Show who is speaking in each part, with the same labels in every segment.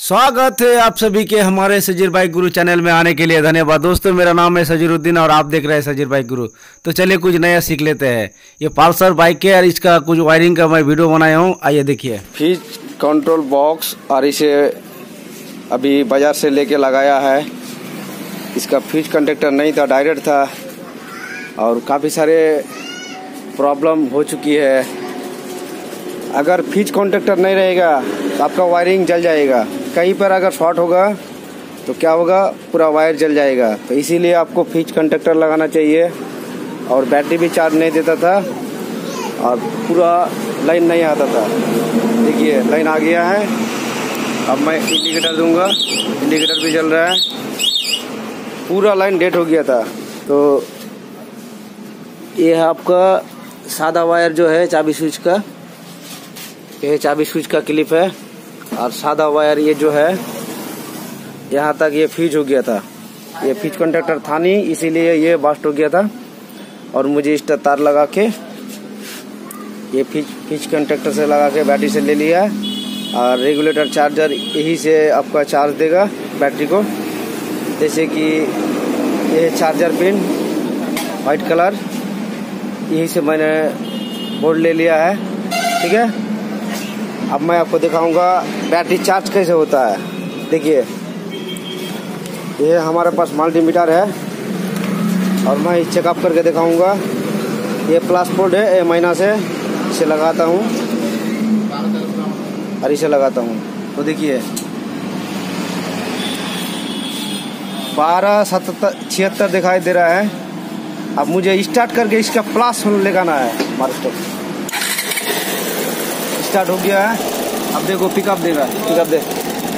Speaker 1: स्वागत है आप सभी के हमारे सजीर बाइक गुरु चैनल में आने के लिए धन्यवाद। दोस्तों मेरा नाम है सजीरुद्दीन और आप देख रहे हैं सजीर बाइक गुरु। तो चलिए कुछ नया सीख लेते हैं। ये पल्सर बाइक है और इसका कुछ वायरिंग का मैं वीडियो बनाया हूँ, आइए देखिए।
Speaker 2: फ्यूज कंट्रोल बॉक्स और इसे अभी बाजार से लेके लगाया है। इसका फ्यूज कंडक्टर नहीं था, डायरेक्ट था और काफ़ी सारे प्रॉब्लम हो चुकी है। अगर फ्यूज कंडक्टर नहीं रहेगा तो आपका वायरिंग जल जाएगा। कहीं पर अगर शॉर्ट होगा तो क्या होगा, पूरा वायर जल जाएगा। तो इसीलिए आपको फ्यूज कंडक्टर लगाना चाहिए। और बैटरी भी चार्ज नहीं देता था और पूरा लाइन नहीं आता था। देखिए लाइन आ गया है। अब मैं इंडिकेटर दूंगा, इंडिकेटर भी जल रहा है। पूरा लाइन डेड हो गया था। तो ये है आपका सादा वायर जो है चाबी स्विच का, ये चाबी स्विच का क्लिप है। और सादा वायर ये जो है यहाँ तक ये फ्यूज हो गया था। ये फ्यूज कंडक्टर था नहीं, इसीलिए ये बस्ट हो गया था। और मुझे इस तार लगा के ये फ्यूज कंडक्टर से लगा के बैटरी से ले लिया। और रेगुलेटर चार्जर यही से आपका चार्ज देगा बैटरी को। जैसे कि ये चार्जर पिन वाइट कलर, यही से मैंने बोर्ड ले लिया है। ठीक है, अब मैं आपको दिखाऊंगा बैटरी चार्ज कैसे होता है। देखिए ये हमारे पास मल्टीमीटर है और मैं चेकअप करके दिखाऊंगा। ये प्लस पोर्ट है, ये महीना से इसे लगाता हूँ और इसे लगाता हूँ। तो देखिए 1276 दिखाई दे रहा है। अब मुझे स्टार्ट करके इसका प्लस लगाना है। मार्केट स्टार्ट हो गया है। अब देखो पिकअप देगा, पिकअप दे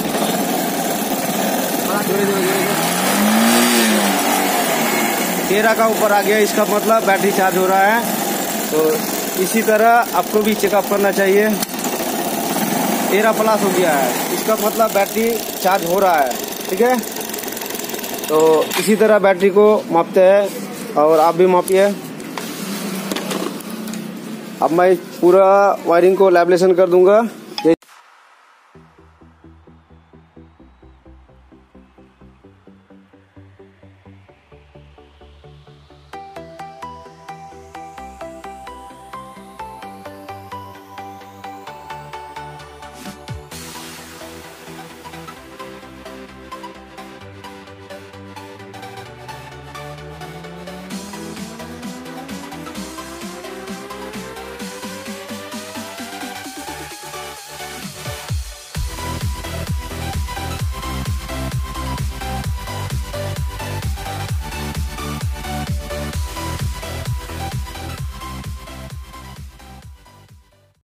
Speaker 2: 13 का ऊपर आ गया। इसका मतलब बैटरी चार्ज हो रहा है। तो इसी तरह आपको भी चेकअप करना चाहिए। 13 प्लस हो गया है, इसका मतलब बैटरी चार्ज हो रहा है। ठीक है, तो इसी तरह बैटरी को मापते हैं और आप भी मापिए। अब मैं पूरा वायरिंग को लैमिनेशन कर दूंगा।